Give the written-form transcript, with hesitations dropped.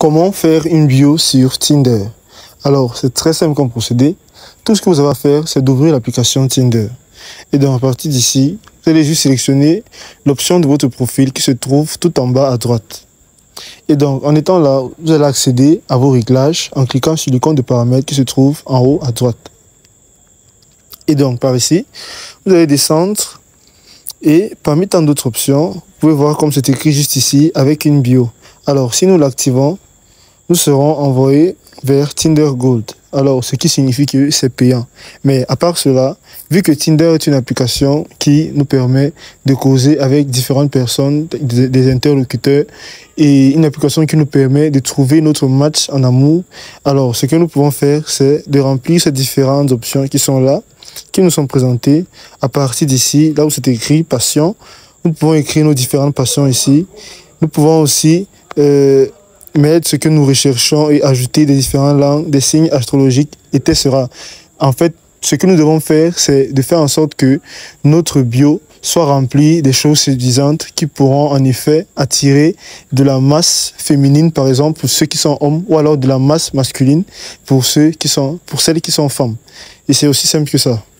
Comment faire une bio sur Tinder? Alors, c'est très simple comme procédé. Tout ce que vous avez à faire, c'est d'ouvrir l'application Tinder. Et dans la partie d'ici, vous allez juste sélectionner l'option de votre profil qui se trouve tout en bas à droite. Et donc, en étant là, vous allez accéder à vos réglages en cliquant sur l'icône de paramètres qui se trouve en haut à droite. Et donc, par ici, vous allez descendre et parmi tant d'autres options, vous pouvez voir comme c'est écrit juste ici avec une bio. Alors, si nous l'activons, nous serons envoyés vers Tinder Gold. Alors, ce qui signifie que c'est payant. Mais à part cela, vu que Tinder est une application qui nous permet de causer avec différentes personnes, des interlocuteurs, et une application qui nous permet de trouver notre match en amour, alors ce que nous pouvons faire, c'est de remplir ces différentes options qui sont là, qui nous sont présentées à partir d'ici, là où c'est écrit passion. Nous pouvons écrire nos différentes passions ici. Nous pouvons aussi mettre ce que nous recherchons et ajouter des différentes langues, des signes astrologiques, etc. En fait, ce que nous devons faire, c'est de faire en sorte que notre bio soit rempli des choses séduisantes qui pourront en effet attirer de la masse féminine, par exemple, pour ceux qui sont hommes, ou alors de la masse masculine pour celles qui sont femmes. Et c'est aussi simple que ça.